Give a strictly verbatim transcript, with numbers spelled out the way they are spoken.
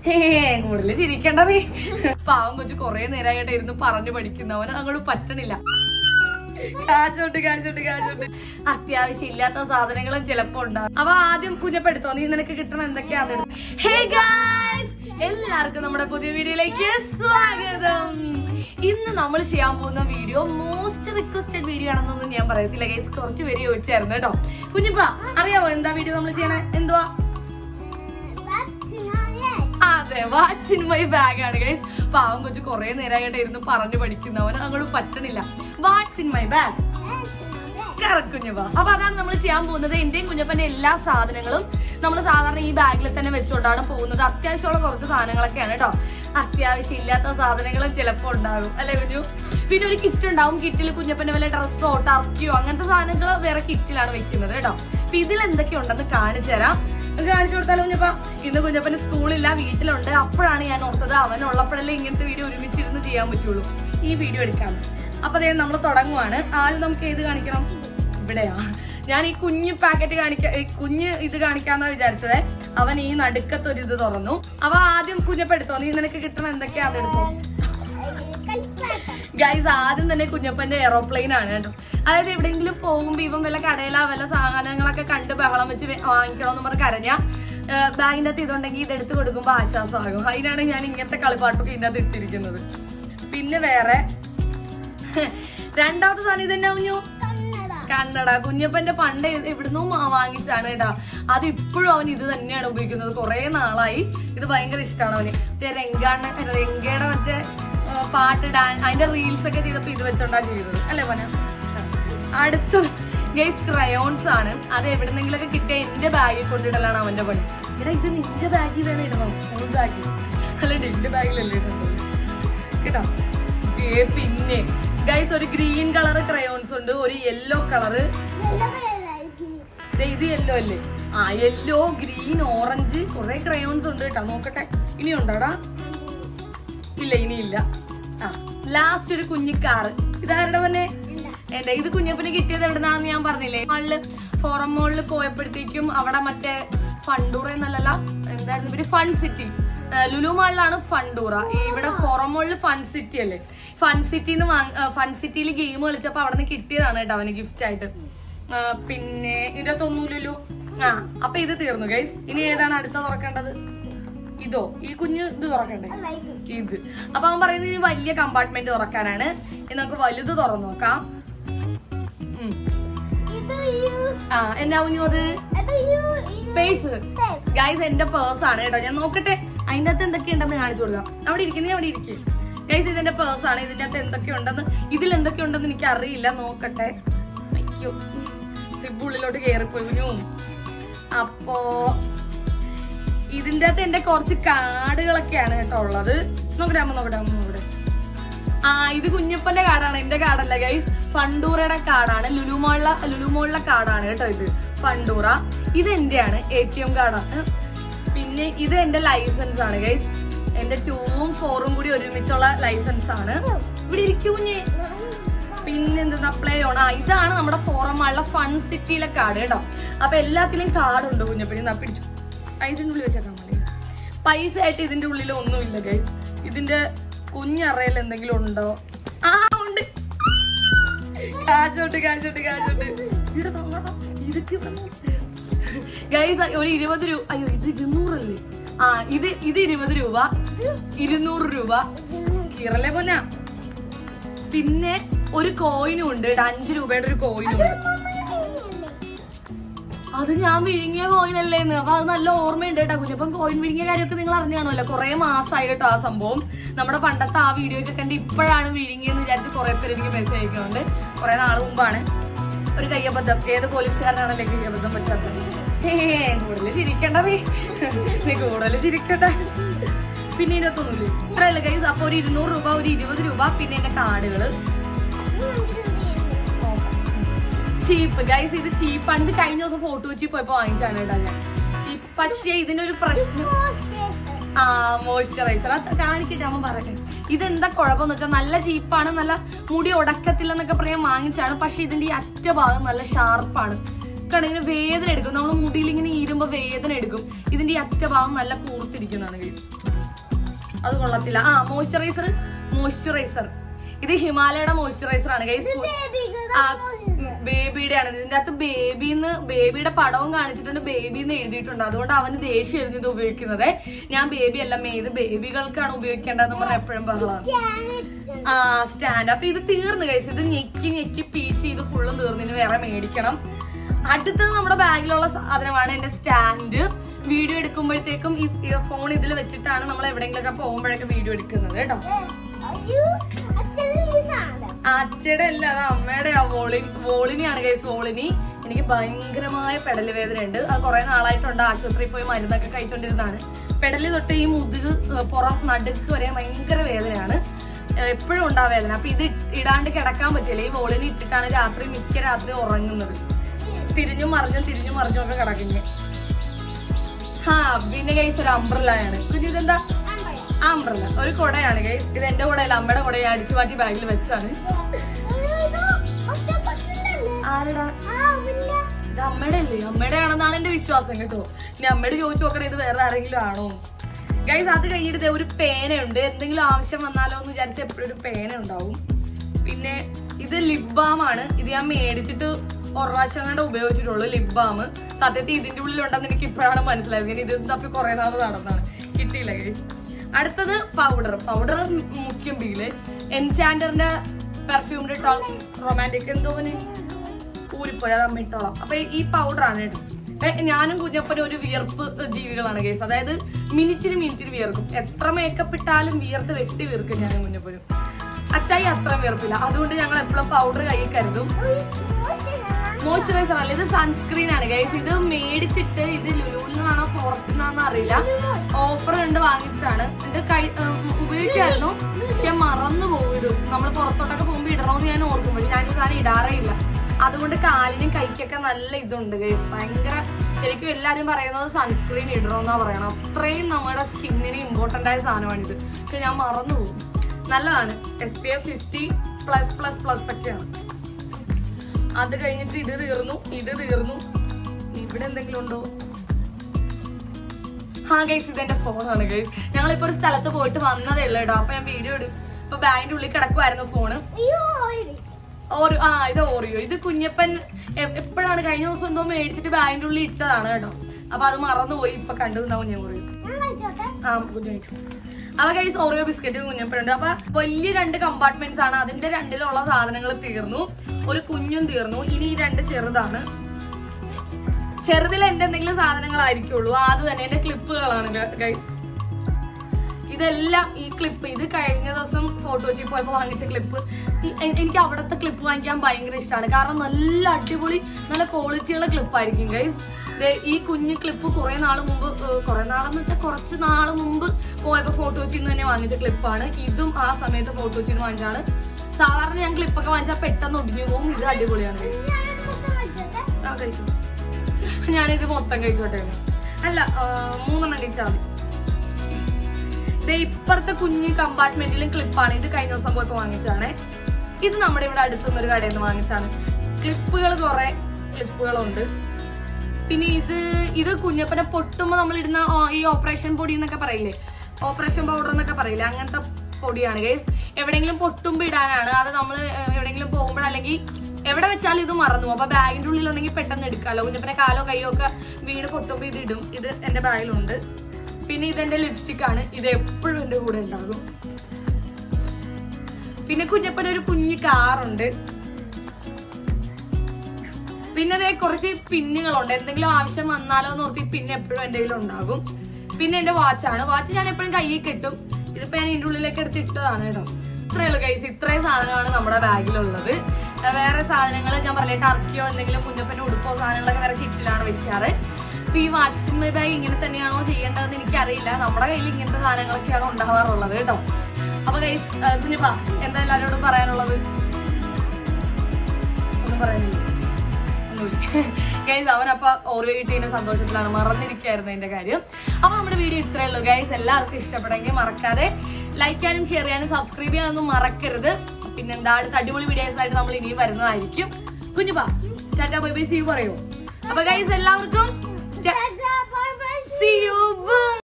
കൂടുതൽ ചിരിക്കണ്ടേ. പാവം കൊച്ചു കൊറേ നേരമായിട്ട് ഇരുന്ന് പറഞ്ഞു പഠിക്കുന്നവന് അങ്ങോട്ട് പറ്റണില്ല. കാശോട്ട് കാശോട്ട് കാശോട്ട് അത്യാവശ്യം ഇല്ലാത്ത സാധനങ്ങളും ചിലപ്പോ ഉണ്ടാവും. അപ്പൊ ആദ്യം കുഞ്ഞപ്പെടുത്തോ, നീ നിനക്ക് കിട്ടണം എന്തൊക്കെയാ അതെടുത്തു. ഹേ ഗായ്സ്, എല്ലാവർക്കും നമ്മുടെ പുതിയ വീഡിയോയിലേക്ക് സ്വാഗതം. ഇന്ന് നമ്മൾ ചെയ്യാൻ പോകുന്ന വീഡിയോ മോസ്റ്റ് റിക്വസ്റ്റഡ് വീഡിയോ ആണെന്നൊന്നും ഞാൻ പറയത്തില്ല ഗൈസ്. കുറച്ച് പേര് ചോദിച്ചായിരുന്നു കേട്ടോ. കുഞ്ഞിപ്പ അറിയാവോ എന്താ വീഡിയോ നമ്മൾ ചെയ്യണേ? എന്തുവാ? അതെ, വാട്ട്സ് ഇൻ മൈ ബാഗ് ആണ് ഗൈസ്. പാവം കൊച്ചു കൊറേ നേരമായിട്ട് ഇരുന്ന് പറഞ്ഞു പഠിക്കുന്നവന് അങ്ങോട്ട് പറ്റണില്ല. What's in my bag correct Kunjappa. അപ്പൊ അതാണ് നമ്മൾ ചെയ്യാൻ പോകുന്നത്. എന്റെയും കുഞ്ഞപ്പന്റെ എല്ലാ സാധനങ്ങളും നമ്മൾ സാധാരണ ഈ ബാഗിൽ തന്നെ വെച്ചുകൊണ്ടാണ് പോകുന്നത്. അത്യാവശ്യമുള്ള കുറച്ച് സാധനങ്ങളൊക്കെയാണ് കേട്ടോ. അത്യാവശ്യം ഇല്ലാത്ത സാധനങ്ങളും ചിലപ്പോ ഉണ്ടാകും അല്ലെ കുഞ്ഞു? പിന്നെ ഒരു കിറ്റ് ഉണ്ടാവും. കിറ്റിൽ കുഞ്ഞപ്പന്റെ വല്ല ഡ്രസ്സോ ടർക്കിയോ അങ്ങനത്തെ സാധനങ്ങൾ വേറെ കിറ്റിലാണ് വെക്കുന്നത് കേട്ടോ. അപ്പൊ ഇതിൽ എന്തൊക്കെയുണ്ടെന്ന് കാണിച്ചു തരാം. കാണിച്ചു കൊടുത്താലോ കുഞ്ഞപ്പ? ഇന്ന് കുഞ്ഞപ്പന് സ്കൂളില്ല, വീട്ടിലുണ്ട്. അപ്പോഴാണ് ഞാൻ ഓർത്തത് അവനുള്ളപ്പോഴല്ലേ ഇങ്ങനത്തെ വീഡിയോ ഒരുമിച്ചിരുന്ന് ചെയ്യാൻ പറ്റുള്ളൂ, ഈ വീഡിയോ എടുക്കാൻ. അപ്പൊ അതേ നമ്മൾ തുടങ്ങുവാണ്. ആദ്യം നമുക്ക് ഏത് കാണിക്കണം? ഇവിടെയാ. ഞാൻ ഈ കുഞ്ഞ് പാക്കറ്റ് കാണിക്ക കുഞ്ഞ് ഇത് കാണിക്കാന്നാ വിചാരിച്ചത്. അവൻ ഈ നടുക്കത്തൊരു ഇത് തുറന്നു. അപ്പൊ ആദ്യം കുഞ്ഞപ്പെടുത്തോ, നീ നിനക്ക് കിട്ടണം എന്തൊക്കെയാ അതെടുത്തോ. ഗൈസ്, ആദ്യം തന്നെ കുഞ്ഞപ്പന്റെ എയറോപ്ലെയിൻ ആണ് കേട്ടോ. അതായത് എവിടെയെങ്കിലും പോകുമ്പോ ഇവൻ വല്ല കടയില വല്ല സാധനങ്ങളൊക്കെ കണ്ട് ബഹളം വെച്ച് വാങ്ങിക്കണമെന്ന് പറഞ്ഞ് കരഞ്ഞാ ബാഗിന്റെ അകത്ത് ഇതുണ്ടെങ്കിൽ ഇതെടുത്ത് കൊടുക്കുമ്പോ ആശ്വാസമാകും. അതിനാണ് ഞാൻ ഇങ്ങനത്തെ കളിപ്പാട്ടൊക്കെ ഇതിനകത്ത് ഇട്ടിരിക്കുന്നത്. പിന്നെ വേറെ രണ്ടാമത്തെ സാധനം ഇത് തന്നെ കുഞ്ഞു, കന്നഡ. കുഞ്ഞപ്പന്റെ പണ്ട് എവിടുന്നും വാങ്ങിച്ചാണ് കേട്ടാ. അത് ഇപ്പോഴും അവൻ ഇത് തന്നെയാണ് ഉപയോഗിക്കുന്നത്. കുറെ നാളായി. ഇത് ഭയങ്കര ഇഷ്ടമാണ് അവന്. മറ്റേ രംഗാണ് രംഗയുടെ മറ്റേ പാട്ട് ഡാൻസ് അതിന്റെ റീൽസ് ഒക്കെ ചെയ്തപ്പോ ഇത് വെച്ചോണ്ടാ ചെയ്തത് അല്ലേ പോന. അടുത്ത ഗൈസ് ക്രയോൺസ് ആണ്. അത് എവിടെന്നെങ്കിലൊക്കെ കിട്ടിയ എന്റെ ബാഗിൽ കൊണ്ടിടലാണ് അവന്റെ പണി. എടാ ഇത് നിന്റെ ബാഗിൽ തന്നെ ഇടണം, സ്കൂൾ ബാഗിൽ അല്ലെ നിന്റെ ബാഗിലല്ലേ ഇടുന്നത് കേട്ടോ. പിന്നെ ഗൈസ് ഒരു ഗ്രീൻ കളർ ക്രയോൺസ് ഉണ്ട്, ഒരു യെല്ലോ കളറ്. ഇത് യെല്ലോ അല്ലേ? ആ യെല്ലോ, ഗ്രീൻ, ഓറഞ്ച് കുറെ ക്രയോൺസ് ഉണ്ട് കേട്ടോ. നോക്കട്ടെ ഇനി ഉണ്ടോടാ? ഇല്ല ഇനിയില്ല. ആ ലാസ്റ്റ് ഒരു കുഞ്ഞിക്കാറ്. ഇതാരുടെ തന്നെ എന്റെ. ഇത് കുഞ്ഞപ്പന് കിട്ടിയത് എവിടുന്നാന്ന് ഞാൻ പറഞ്ഞില്ലേ. മാളില് ഫോറം മോളിൽ പോയപ്പോഴത്തേക്കും അവിടെ മറ്റേ ഫണ്ടൂറ എന്നല്ല എന്തായിരുന്നു പിന്നെ ഫൺ സിറ്റി, ലുലു മാളിലാണ് ഫണ്ടൂറ. ഇവിടെ ഫോറം മോളിൽ ഫൺ സിറ്റി അല്ലേ. ഫൺ സിറ്റിന്ന് ഫൺ സിറ്റിയിൽ ഗെയിം കളിച്ചപ്പോ അവിടെ നിന്ന് കിട്ടിയതാണ് കേട്ടോ അവന് ഗിഫ്റ്റ് ആയിട്ട്. പിന്നെ ഇരുപത്തൊന്നു ലുലു. ആ അപ്പൊ ഇത് തീർന്നു ഗൈസ്. ഇനി ഏതാണ് അടുത്ത തുറക്കേണ്ടത്? ഇതോ? ഈ കുഞ്ഞ് ഇത് തുറക്കണ്ടേ? ഇത്. അപ്പൊ അവൻ പറയുന്നത് ഇനി വലിയ കമ്പാർട്ട്മെന്റ് തുറക്കാനാണ്. ഇനി നമുക്ക് വലുത് തുറന്നു നോക്കാം. ആ എന്നാ കുഞ്ഞു അത്? Purse guys. എന്റെ പേഴ്സ് ആണ് കേട്ടോ. ഞാൻ നോക്കട്ടെ അതിന്റെ അകത്ത് എന്തൊക്കെയുണ്ടെന്ന് കാണിച്ചു കൊടുക്കാം. അവിടെ ഇരിക്കുന്നേ, അവിടെ ഇരിക്കും ഗൈസ്. ഇതിന്റെ പേഴ്സ് ആണ്. ഇതിന്റെ അകത്ത് എന്തൊക്കെയുണ്ടെന്ന് ഇതിൽ എന്തൊക്കെയുണ്ടെന്ന് എനിക്ക് അറിയില്ല. നോക്കട്ടെ. അയ്യോ സിബ് ഉള്ളിലോട്ട് കയറിപ്പോയി കുഞ്ഞു. അപ്പോ ഇതിന്റെ അകത്ത് എന്റെ കുറച്ച് കാർഡുകളൊക്കെയാണ് കേട്ടോ ഉള്ളത്. നോക്കട്ടെ അമ്മ, നോക്കട്ടെ അമ്മ നോക്കട്ടെ. ആ ഇത് കുഞ്ഞപ്പന്റെ കാർഡാണ്, എന്റെ കാർഡല്ല ഗൈസ്. ഫണ്ടൂറയുടെ കാർഡാണ്. ലുലുമോളിലെ ലുലുമോളിലെ കാർഡാണ് കേട്ടോ ഇത്. ഫണ്ടൂറ ഇത് എന്റെയാണ്, എ ടി എം കാർഡാണ്. പിന്നെ ഇത് എന്റെ ലൈസൻസ് ആണ് ഗൈസ്. എന്റെ ടൂവും ഫോറും കൂടി ഒരുമിച്ചുള്ള ലൈസൻസ് ആണ്. ഇവിടെ ഇരിക്കൂഞ്ഞേ. പിന്നെന്താ പ്ലേ ഓൺ. ആ ഇതാണ് നമ്മുടെ ഫോറം മാളിലെ ഫൺ സിറ്റിയിലെ കാർഡ് കേട്ടോ. അപ്പൊ എല്ലാത്തിലും കാർഡ് ഉണ്ട് കുഞ്ഞപ്പനി. പിടിച്ചു ഇതിന്റെ ഉള്ളിൽ വെച്ചേക്കാൻ മതി. പൈസ ആയിട്ട് ഇതിന്റെ ഉള്ളിൽ ഒന്നുമില്ല ഗൈസ്. ഇതിന്റെ കുഞ്ഞറയിൽ എന്തെങ്കിലും ഉണ്ടോ? ആ ഉണ്ട്. കാശോട്ട് കാശോട്ട് കാശോട്ട് ഗൈസ്. ഒരു ഇരുപത് രൂപ. അയ്യോ ഇത് ഇരുന്നൂറല്ലേ? ആ ഇത് ഇത് ഇരുപത് രൂപ, ഇരുന്നൂറ് രൂപ കീറല്ലേ പോന്ന. പിന്നെ ഒരു കോയിനും ഉണ്ട്, അഞ്ചു രൂപയുടെ ഒരു കോയിനും ഉണ്ട്. അത് ഞാൻ വിഴുങ്ങിയ കോയിനല്ലേന്ന്. അപ്പൊ അത് നല്ല ഓർമ്മയുണ്ട് കേട്ടോ കുഞ്ഞപ്പം. കോയിൻ വിഴുങ്ങിയ കാര്യമൊക്കെ നിങ്ങൾ അറിഞ്ഞാണല്ലോ. കുറെ മാസമായി കേട്ടോ ആ സംഭവം. നമ്മുടെ പണ്ടത്തെ ആ വീഡിയോ ഒക്കെ കണ്ട് ഇപ്പോഴാണ് വിഴുങ്ങിയെന്ന് വിചാരിച്ച് കുറെ പേര് എനിക്ക് മെസ്സേജ് അയക്കുന്നുണ്ട്. കുറെ നാൾ മുമ്പാണ്. ഒരു കയ്യബദ്ധം. ഏത് പോലീസുകാരനാണല്ലേ കയ്യബദ്ധം പറ്റാത്തത്? കൂടുതൽ ചിരിക്കണ്ടേ, നീ കൂടുതൽ ചിരിക്കട്ടെ. പിന്നെ ഇതിനകത്തൊന്നുമില്ല. ഇത്രയല്ല ഗൈസ്. അപ്പൊ ഒരു ഇരുന്നൂറ് രൂപ, ഒരു ഇരുപത് രൂപ, പിന്നെ എന്റെ കാർഡുകള്. ചീപ്പ് ഗൈസ്. ഇത് ചീപ്പാണ്. ഇത് കഴിഞ്ഞ ദിവസം ഫോട്ടോ വെച്ച് പോയപ്പോ വാങ്ങിച്ചാണ് കേട്ടോ ഞാൻ. ചീപ്പ്. പക്ഷേ ഇതിനൊരു പ്രശ്നം. ആ മോയ്സ്ചറൈസർ കാണിക്കട്ടെ അമ്മ പറയട്ടെ. ഇതെന്താ കുഴപ്പമെന്ന് വെച്ചാൽ നല്ല ചീപ്പാണ്, നല്ല മുടി ഉടക്കത്തില്ലെന്നൊക്കെ പറയാൻ വാങ്ങിച്ചാണ്. പക്ഷെ ഇതിന്റെ ഈ അറ്റ ഭാഗം നല്ല ഷാർപ്പാണ്. കണ്ടിങ്ങനെ വേദന എടുക്കും. നമ്മൾ മുടിയിൽ ഇങ്ങനെ ഈരുമ്പോ വേദന എടുക്കും. ഇതിന്റെ ഈ അറ്റഭാഗം നല്ല കൂർത്തിരിക്കുന്നതാണ് ഗൈസ്. അത് കൊള്ളത്തില്ല. ആ മോയ്സ്ചറൈസർ മോയ്സ്ചറൈസർ ഇത് ഹിമാലയയുടെ മോയ്സ്ചറൈസർ ആണ് ഗൈസ്. ബേബിയുടെ ആണ്. ഇതിന്റെ അകത്ത് ബേബിന്ന് ബേബിയുടെ പടവും കാണിച്ചിട്ടുണ്ട്, ബേബിന്ന് എഴുതിയിട്ടുണ്ട്. അതുകൊണ്ട് അവന് ദേഷ്യമായിരുന്നു ഇത് ഉപയോഗിക്കുന്നത്. ഞാൻ ബേബി അല്ല ഇത് ബേബികൾക്കാണ് ഉപയോഗിക്കേണ്ടതെന്ന് പറഞ്ഞ എപ്പോഴും ബഹളമാണ്. ആ സ്റ്റാൻഡ്. അപ്പൊ ഇത് തീർന്നു ഗൈസ്. ഇത് ഞെക്കി ഞെക്കി പീച്ച് ചെയ്ത് ഫുള്ളും തീർന്നു. ഇനി വേറെ മേടിക്കണം. അടുത്തത് നമ്മുടെ ബാഗിലുള്ള സാധനമാണ് എന്റെ സ്റ്റാൻഡ്. വീഡിയോ എടുക്കുമ്പോഴത്തേക്കും ഈ ഫോൺ ഇതിൽ വെച്ചിട്ടാണ് നമ്മൾ എവിടെയെങ്കിലൊക്കെ പോകുമ്പോഴൊക്കെ വീഡിയോ എടുക്കുന്നത് കേട്ടോ. അച്ഛയുടെ അല്ല, അത് അമ്മയുടെ ആ വോളി വോളിനിയാണ് ഗൈസ്. വോളിനി എനിക്ക് ഭയങ്കരമായ പെടല് വേദന ഉണ്ട്. അത് കുറെ നാളായിട്ടുണ്ട്. ആശുപത്രിയിൽ പോയി മരുന്നൊക്കെ കഴിച്ചോണ്ടിരുന്നതാണ്. പെടല് തൊട്ട് ഈ മുതുക് പുറം നടുക്ക് വരെ ഭയങ്കര വേദനയാണ്. എപ്പോഴും ഉണ്ടാ വേദന. അപ്പൊ ഇത് ഇടാണ്ട് കിടക്കാൻ പറ്റില്ല. ഈ വോളിനി ഇട്ടിട്ടാണ് രാത്രി മിക്ക രാത്രി ഉറങ്ങുന്നത്. തിരിഞ്ഞും മറിഞ്ഞും തിരിഞ്ഞും മറിഞ്ഞും ഒക്കെ കിടക്കുന്നത്. ഹാ പിന്നെ ഗൈസ് ഒരു അംബ്രല്ലയാണ്. കുഞ്ഞിതെന്താ അംബ്രല്ല? ഒരു കുടയാണ് ഗൈസ്. ഇത് എന്റെ കുടയല്ല, അമ്മയുടെ കുടയെ അടിച്ചു മാറ്റി ബാഗിൽ വെച്ചാണ്. ആരടാ? ഇത് അമ്മയുടെ അല്ലേ? അമ്മയുടെ ആണെന്നാണ് എന്റെ വിശ്വാസം കേട്ടോ. ഇനി അമ്മയോട് ചോദിച്ചു നോക്കണേ ഇത് വേറെ ആരെങ്കിലും ആണോ ഗൈസ്. അത് കഴിഞ്ഞിട്ട് ഒരു പേനയുണ്ട്. എന്തെങ്കിലും ആവശ്യം വന്നാലോ എന്ന് വിചാരിച്ച എപ്പോഴും ഒരു പേന ഉണ്ടാവും. പിന്നെ ഇത് ലിപ് ബാം ആണ്. ഇത് ഞാൻ മേടിച്ചിട്ട് ഒരു പ്രാവശ്യം കണ്ട് ഉപയോഗിച്ചിട്ടുള്ളൂ ലിപ് ബാം. സത്യത്തിൽ ഇതിന്റെ ഉള്ളിലുണ്ടെന്ന് എനിക്ക് ഇപ്പോഴാണ് മനസ്സിലായത്. ഇനി ഇത് തപ്പി കുറെ നാൾ നടന്നാണ്, കിട്ടിയില്ല ഗൈസ്. അടുത്തത് പൗഡർ. പൗഡർ മുഖ്യം ബീല് എൻചാൻഡറിന്റെ പെർഫ്യൂമിന്റെ റൊമാൻറ്റിക് എന്തോന് ഊരിപ്പോയി, അത് അമ്മ ഇട്ടോളാം. അപ്പൊ ഈ പൗഡർ ആണ് കേട്ടോ. ഞാനും കുഞ്ഞപ്പനും ഒരു വിയർപ്പ് ജീവികളാണ് ഗൈസ്. അതായത് മിനിറ്റിന് മിനിറ്റിന് വിയർക്കും. എത്ര മേക്കപ്പ് ഇട്ടാലും വിയർത്ത് വെട്ടി വീർക്കും ഞാനും കുഞ്ഞപ്പനും. അച്ചായി അത്ര വിയർപ്പില്ല. അതുകൊണ്ട് ഞങ്ങൾ എപ്പോഴും പൗഡർ കൈ കരുതും. മോയ്സ്ചറൈസർ അല്ല, ഇത് സൺസ്ക്രീൻ ആണ് ഗൈസ്. ഇത് മേടിച്ചിട്ട് ഇത് ലുലുവിൽ നിന്നാണോ പുറത്തു നിന്നാണോ അറിയില്ല, ഓഫർ കണ്ട് വാങ്ങിച്ചാണ്. ഇത് കഴി ഉപയോഗിക്കായിരുന്നു. പക്ഷെ മറന്നു പോകും. ഇത് നമ്മൾ പുറത്തോട്ടൊക്കെ പോകുമ്പോ ഇടണമെന്ന് ഞാൻ ഓർക്കുമ്പോൾ ഞാൻ ഈ സാധനം ഇടാറേ ഇല്ല. അതുകൊണ്ട് കാലിനും കൈക്കൊക്കെ നല്ല ഇതുണ്ട് ഗൈസ്. ഭയങ്കര ശരിക്കും എല്ലാരും പറയുന്നത് സൺസ്ക്രീൻ ഇടണമെന്നാ പറയണം. അത്രയും നമ്മുടെ സ്കിന്നിന് ഇമ്പോർട്ടന്റ് ആയ സാധനമാണിത്. പക്ഷെ ഞാൻ മറന്നു പോകും. നല്ലതാണ്. S P F fifty plus plus plus ഒക്കെയാണ്. അത് കഴിഞ്ഞിട്ട് ഇത് തീർന്നു, ഇത് തീർന്നു. ഇവിടെ എന്തെങ്കിലും ഉണ്ടോ? ഹാ ഗൈസ്, ഇതെന്റെ ഫോണാണ് ഗൈസ്. ഞങ്ങളിപ്പോ ഒരു സ്ഥലത്ത് പോയിട്ട് വന്നതേ ഉള്ളൂ കേട്ടോ. അപ്പൊ ഞാൻ വീഡിയോ എടുക്കും. ഇപ്പൊ ബാഗിന്റെ ഉള്ളിൽ കിടക്കുമായിരുന്നു ഫോണ്. ഓറിയോ. ആ ഇത് ഓറിയോ. ഇത് കുഞ്ഞപ്പൻ എപ്പോഴാണ് കഴിഞ്ഞ ദിവസം എന്തോ മേടിച്ചിട്ട് ബാഗിന്റെ ഉള്ളിൽ ഇട്ടതാണ് കേട്ടോ. അപ്പൊ അത് മറന്നുപോയി. ഇപ്പൊ കണ്ടുവന്നാവും ഞാൻ ഓറിയോ. ആ കുഞ്ഞു. അപ്പൊ ഗൈസ് ഓറിയോ ബിസ്ക്കറ്റ് കുഞ്ഞപ്പനുണ്ട്. അപ്പൊ വലിയ രണ്ട് കമ്പാർട്ട്മെന്റ്സ് ആണ്. അതിന്റെ രണ്ടിലുള്ള സാധനങ്ങൾ തീർന്നു. ഒരു കുഞ്ഞും തീർന്നു. ഇനി ഈ രണ്ട് ചെറുതാണ്. ചെറുതിൽ എന്റെ എന്തെങ്കിലും സാധനങ്ങളായിരിക്കുള്ളൂ. അത് തന്നെ എന്റെ ക്ലിപ്പുകളാണ് ഗൈസ്. ഇതെല്ലാം ഈ ക്ലിപ്പ്. ഇത് കഴിഞ്ഞ ദിവസം ഫോട്ടോച്ചിൽ പോയപ്പോ വാങ്ങിച്ച ക്ലിപ്പ്. എനിക്ക് അവിടുത്തെ ക്ലിപ്പ് വാങ്ങിക്കാൻ ഭയങ്കര ഇഷ്ടമാണ്. കാരണം നല്ല അടിപൊളി നല്ല ക്വാളിറ്റിയുള്ള ക്ലിപ്പായിരിക്കും ഗൈസ്. ഈ കുഞ്ഞു ക്ലിപ്പ് കുറെ നാള് മുമ്പ്, കുറെ നാളെന്ന് വെച്ചാൽ കുറച്ച് നാള് മുമ്പ് പോയപ്പോ ഫോട്ടോച്ചിന്ന് തന്നെ വാങ്ങിച്ച ക്ലിപ്പാണ്. ഇതും ആ സമയത്ത് ഫോട്ടോച്ചിന്ന് വാങ്ങിച്ചാണ്. സാധാരണ ഞാൻ ക്ലിപ്പൊക്കെ വാങ്ങിച്ചാൽ പെട്ടെന്ന് ഒടിഞ്ഞു പോകും. ഇത് അടിപൊളിയാണ് ആ കഴിച്ചു. ഞാനിത് മൊത്തം കഴിച്ചോട്ടെ. അല്ല മൂന്നെണ്ണം കഴിച്ചാൽ മതി. ഇത് ഇപ്പുറത്തെ കുഞ്ഞ് കമ്പാർട്ട്മെന്റിലും ക്ലിപ്പാണ്. ഇത് കഴിഞ്ഞ ദിവസം പോയപ്പോ വാങ്ങിച്ചാണ്. ഇത് നമ്മുടെ ഇവിടെ അടുത്തുനിന്നൊരു കടയിൽ നിന്ന് വാങ്ങിച്ചാണ്. ക്ലിപ്പുകൾ കുറെ ക്ലിപ്പുകളുണ്ട്. പിന്നെ ഇത് ഇത് കുഞ്ഞപ്പനെ പൊട്ടുമ്പോ നമ്മൾ ഇടുന്ന ഈ ഓപ്പറേഷൻ പൊടി എന്നൊക്കെ പറയില്ലേ, ഓപ്പറേഷൻ പൗഡർ എന്നൊക്കെ പറയില്ലേ, അങ്ങനത്തെ പൊടിയാണ് ഗൈസ്. എവിടെയെങ്കിലും പൊട്ടുമ്പോ ഇടാനാണ്. അത് നമ്മൾ എവിടെയെങ്കിലും പോകുമ്പോൾ അല്ലെങ്കിൽ എവിടെ വെച്ചാലും ഇത് മറന്നു. അപ്പൊ ബാഗിന്റെ ഉള്ളിലുണ്ടെങ്കിൽ പെട്ടെന്ന് എടുക്കാമല്ലോ. കുഞ്ഞപ്പനെ കാലോ കൈയോ ഒക്കെ വീട് പൊട്ടുമ്പോ ഇത് ഇടും. ഇത് എന്റെ ബാഗിലുണ്ട്. പിന്നെ ഇതെന്റെ ലിപ്സ്റ്റിക് ആണ്. ഇത് എപ്പോഴും എന്റെ കൂടെ ഉണ്ടാകും. പിന്നെ കുഞ്ഞപ്പന് ഒരു കുഞ്ഞു കാറുണ്ട്. പിന്നെ അതേ കുറച്ച് പിന്നുകളുണ്ട്. എന്തെങ്കിലും ആവശ്യം വന്നാലോ എന്ന് ഓർത്തി പിന്നെ എപ്പോഴും എന്റെ കയ്യിൽ ഉണ്ടാകും. പിന്നെ എന്റെ വാച്ചാണ്. വാച്ച് ഞാൻ എപ്പോഴും കയ്യിൽ കെട്ടും. ഇതിപ്പോ ഞാൻ ഇതിന്റെ ഉള്ളിലേക്ക് എടുത്ത് ഇട്ടതാണ് കേട്ടോ. ഇത്രയേ ഉള്ളൂ ഗൈസ്. ഇത്രയും സാധനമാണ് നമ്മുടെ ബാഗിലുള്ളത്. വേറെ സാധനങ്ങൾ ഞാൻ പറഞ്ഞ ടർക്കിയോ എന്തെങ്കിലും കുഞ്ഞപ്പന്റെ ഉടുപ്പോ സാധനങ്ങളൊക്കെ വേറെ കിറ്റിലാണ് വെക്കാറ്. അപ്പൊ ഈ വാട്സിൻ മൈ ബാഗ് ഇങ്ങനെ തന്നെയാണോ ചെയ്യേണ്ടതെന്ന് എനിക്കറിയില്ല. നമ്മുടെ കയ്യിൽ ഇങ്ങനത്തെ സാധനങ്ങളൊക്കെയാണ് ഉണ്ടാവാറുള്ളത് കേട്ടോ. അപ്പൊ ഗൈസ് കുഞ്ഞപ്പ എന്താ എല്ലാവരോടും പറയാനുള്ളത്? ഒന്നും പറയാനില്ല. ഗൈസ് അവനപ്പൊ ഓറിയോ കിട്ടിയതിന്റെ സന്തോഷത്തിലാണ്, മറന്നിരിക്കായിരുന്നു അതിന്റെ കാര്യം. അപ്പൊ നമ്മുടെ വീഡിയോ ഇത്രയേ ഉള്ളൂ ഗൈസ്. എല്ലാവർക്കും ഇഷ്ടപ്പെട്ടെങ്കിൽ മറക്കാതെ ലൈക്ക് ചെയ്യാനും ഷെയർ ചെയ്യാനും സബ്സ്ക്രൈബ് ചെയ്യാനൊന്നും മറക്കരുത്. പിന്നെ എന്താ അടുത്ത അടിപൊളി വീഡിയോസ് ആയിട്ട് നമ്മൾ ഇനിയും വരുന്നതായിരിക്കും. കുഞ്ഞുപാ ടാറ്റാ ബൈ ബൈ സീ യു പറയൂ. അപ്പൊ ഗൈസ് എല്ലാവർക്കും see you.